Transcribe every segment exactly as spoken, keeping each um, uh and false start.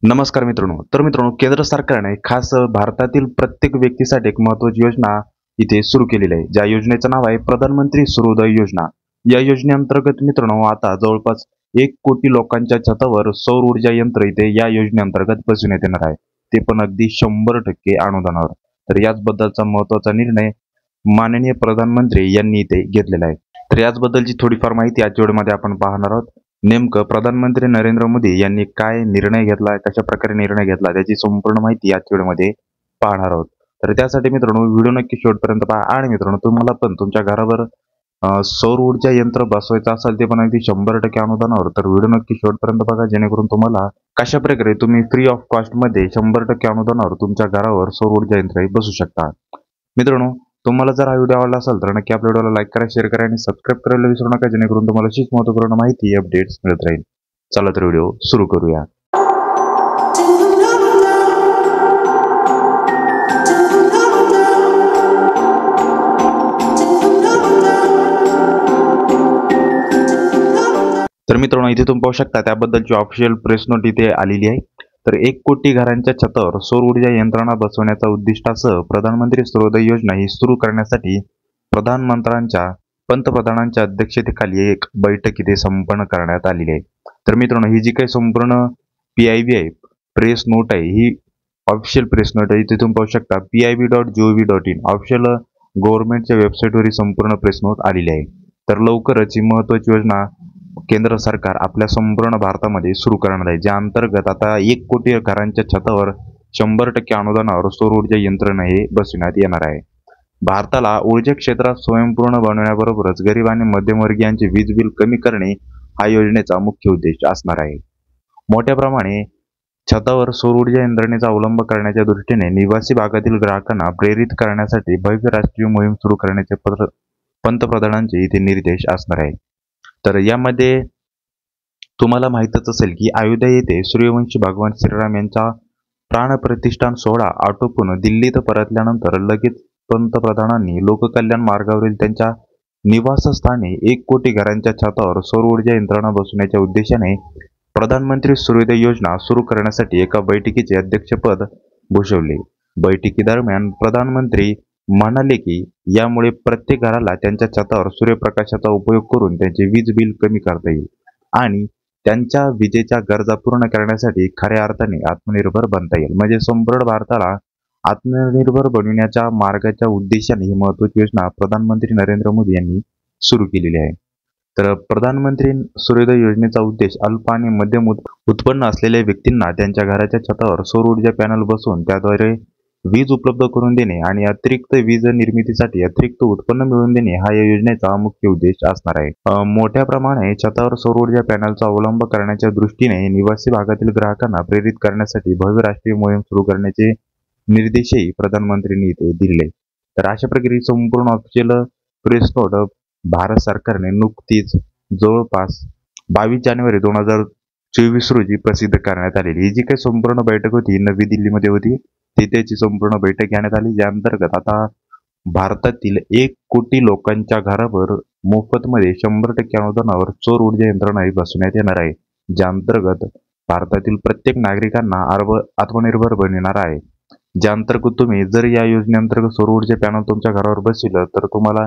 नमस्कार मित्रांनो. तर मित्रांनो, केंद्र सरकारने खास भारतातील प्रत्येक व्यक्तीसाठी एक महत्त्वाची योजना इथे सुरू केलेली आहे. ज्या योजनेचं नाव आहे प्रधानमंत्री सूर्योदय योजना. या योजनेअंतर्गत मित्रांनो आता जवळपास एक कोटी लोकांच्या छतावर सौर ऊर्जा यंत्र इथे या योजनेअंतर्गत बसवण्यात येणार आहे. ते पण अगदी शंभर टक्के अनुदानावर. तर याचबद्दलचा महत्त्वाचा निर्णय माननीय प्रधानमंत्री यांनी इथे घेतलेला आहे. तर याचबद्दलची थोडीफार माहिती आजच्या व्हिडिओमध्ये आपण पाहणार आहोत. नेमकं प्रधानमंत्री नरेंद्र मोदी यांनी काय निर्णय घेतला, कशा प्रकारे निर्णय घेतला, त्याची संपूर्ण माहिती आजच्या व्हिडिओमध्ये पाहणार आहोत. तर त्यासाठी मित्रांनो व्हिडिओ नक्की शेवटपर्यंत पहा. आणि मित्रांनो, तुम्हाला पण तुमच्या घरावर सौर ऊर्जा यंत्र बसवायचं असेल, ते पण अगदी शंभर टक्के अनुदानावर, तर व्हिडिओ नक्की शेवटपर्यंत बघा, जेणेकरून तुम्हाला कशा प्रकारे तुम्ही फ्री ऑफ कॉस्ट मध्ये शंभर टक्के अनुदानावर तुमच्या घरावर सौर ऊर्जा यंत्र बसू शकता. मित्रांनो, तुम्हाला जर हा व्हिडिओ आवडला असेल तर नक्की आपल्या व्हिडिओला लाईक करा, शेअर करा आणि सबस्क्राईब करायला विसरू नका, जेणेकरून तुम्हाला अशीच महत्त्वपूर्ण माहिती अपडेट्स मिळत राहील. चला तर व्हिडिओ सुरू करूया. तर मित्रांनो, इथे तुम्ही पाहू शकता त्याबद्दलची ऑफिशियल प्रेस नोट इथे आलेली आहे. तर एक कोटी घरांच्या छतावर सौर ऊर्जा यंत्रणा बसवण्याचा उद्दिष्टासह प्रधानमंत्री सूर्योदय योजना ही सुरू करण्यासाठी प्रधानमंत्र्यांच्या पंतप्रधानांच्या अध्यक्षतेखाली एक बैठक इथे संपन्न करण्यात आलेली आहे. तर मित्रांनो, ही जी काही संपूर्ण पी आय बी आहे, प्रेस नोट आहे, ही ऑफिशियल प्रेस नोट आहे. इथे तुम्ही पाहू शकता P I B dot G O V dot in official गव्हर्नमेंटच्या वेबसाईटवर ही संपूर्ण प्रेस नोट आलेली आहे. तर लवकरच ही महत्त्वाची योजना केंद्र सरकार आपल्या संपूर्ण भारतामध्ये सुरू करणार आहे, ज्या अंतर्गत आता एक कोटी घरांच्या छतावर शंभर टक्के अनुदानावर सौर ऊर्जा यंत्रणा हे बसविण्यात येणार आहे. भारताला ऊर्जा क्षेत्रात स्वयंपूर्ण बनवण्याबरोबरच गरीब आणि मध्यमवर्गीयांचे वीज बिल कमी करणे हा योजनेचा मुख्य उद्देश असणार आहे. मोठ्या प्रमाणे छतावर सौर ऊर्जा यंत्रणेचा अवलंब करण्याच्या दृष्टीने निवासी भागातील ग्राहकांना प्रेरित करण्यासाठी भव्य राष्ट्रीय मोहीम सुरू करण्याचे पत्र पंतप्रधानांचे इथे निर्देश असणार आहे. तर यामध्ये तुम्हाला माहीतच असेल की अयोध्या येथे सूर्यवंशी भगवान श्रीराम यांचा प्राणप्रतिष्ठान सोहळा आटोपून दिल्लीत परतल्यानंतर लगेच पंतप्रधानांनी लोककल्याण मार्गावरील त्यांच्या निवासस्थानी एक कोटी घरांच्या छतावर सौर ऊर्जा यंत्रणा बसवण्याच्या उद्देशाने प्रधानमंत्री सूर्योदय योजना सुरू करण्यासाठी एका बैठकीचे अध्यक्षपद भूषवले. बैठकीदरम्यान प्रधानमंत्री म्हणाले की यामुळे प्रत्येक घराला त्यांच्या छतावर सूर्यप्रकाशाचा उपयोग करून त्यांचे वीज बिल कमी करता येईल आणि त्यांच्या विजेच्या गरजा पूर्ण करण्यासाठी खऱ्या अर्थाने आत्मनिर्भर बनता येईल. म्हणजे संपूर्ण भारताला आत्मनिर्भर बनविण्याच्या मार्गाच्या उद्देशाने ही महत्त्वाची योजना प्रधानमंत्री नरेंद्र मोदी यांनी सुरू केलेली आहे. तर प्रधानमंत्री सूर्योदय योजनेचा उद्देश अल्प आणि मध्यम उत्पन्न असलेल्या व्यक्तींना त्यांच्या घराच्या छतावर सौर ऊर्जा पॅनल बसवून त्याद्वारे वीज उपलब्ध करून देणे आणि अतिरिक्त वीज निर्मितीसाठी अतिरिक्त उत्पन्न मिळवून देणे हा या योजनेचा मुख्य उद्देश असणार आहे. मोठ्या प्रमाणे छतावर सौर ऊर्जा पॅनलचा अवलंब करण्याच्या दृष्टीने निवासी भागातील ग्राहकांना प्रेरित करण्यासाठी भव्य राष्ट्रीय मोहीम सुरू करण्याचे निर्देशही प्रधानमंत्र्यांनी इथे दिले. तर अशा प्रकारे संपूर्ण ऑफिशियल प्रेस नोट भारत सरकारने नुकतीच जवळपास बावीस जानेवारी दोन हजार चोवीस रोजी प्रसिद्ध करण्यात आलेली. ही जी काही संपूर्ण बैठक होती नवी दिल्लीमध्ये होती, तिथेची संपूर्ण बैठक घेण्यात आली, ज्या अंतर्गत आता भारतातील एक कोटी लोकांच्या घरावर मोफतमध्ये शंभर टक्के अनुदानावर सौर ऊर्जा यंत्रणा बसवण्यात येणार आहे, ज्या अंतर्गत भारतातील प्रत्येक नागरिकांना अर्ब आत्मनिर्भर बनविणार आहे. ज्या अंतर्गत तुम्ही जर या योजनेअंतर्गत सौर ऊर्जा पॅनल तुमच्या घरावर बसविलं तर तुम्हाला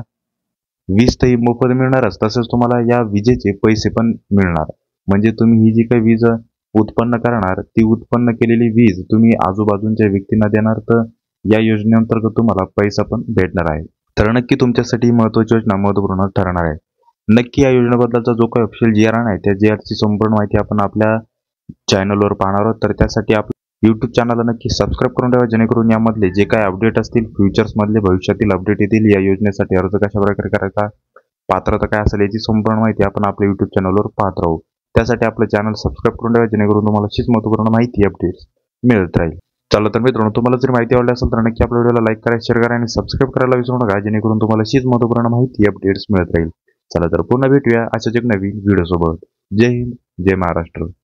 वीज तर मोफत मिळणारच, तसेच तुम्हाला या विजेचे पैसे पण मिळणार. म्हणजे तुम्ही ही जी काही वीज उत्पन्न करणार ती उत्पन्न केलेली वीज तुम्ही आजूबाजूच्या व्यक्तींना देणार, तर या योजनेअंतर्गत तुम्हाला पैसा पण भेटणार आहे. तर नक्की तुमच्यासाठी महत्त्वाची योजना महत्त्वपूर्ण ठरणार आहे. नक्की या योजनेबद्दलचा जो काही ऑफिशियल जी आर आहे त्या जी आरची संपूर्ण माहिती आपण आपल्या चॅनलवर पाहणार आहोत. तर त्यासाठी आपल्या यूट्यूब चॅनलला नक्की सबस्क्राईब करून ठेवा, जेणेकरून यामधले जे काही अपडेट असतील, फ्युचर्समधले भविष्यातील अपडेट येतील, या योजनेसाठी अर्ज कशा प्रकारे करायचा, पात्रता काय असेल याची संपूर्ण माहिती आपण आपल्या यूट्यूब चॅनलवर पाहत राहू. त्यासाठी आपलं चॅनल सबस्क्राईब करून ठेवा, जेणेकरून तुम्हाला अशीच महत्त्वपूर्ण माहिती अपडेट्स मिळत राहील. चला तर मित्रांनो, तुम्हाला जर माहिती आवडली असेल तर नक्की आपल्या व्हिडिओला लाईक करा, शेअर करा आणि सबस्क्राईब करायला विसरू नका, जेणेकरून तुम्हाला अशीच महत्त्वपूर्ण माहिती अपडेट्स मिळत राहील. चला तर पुन्हा भेटूया अशाच एक नवीन व्हिडिओ सोबत. जय हिंद, जय महाराष्ट्र.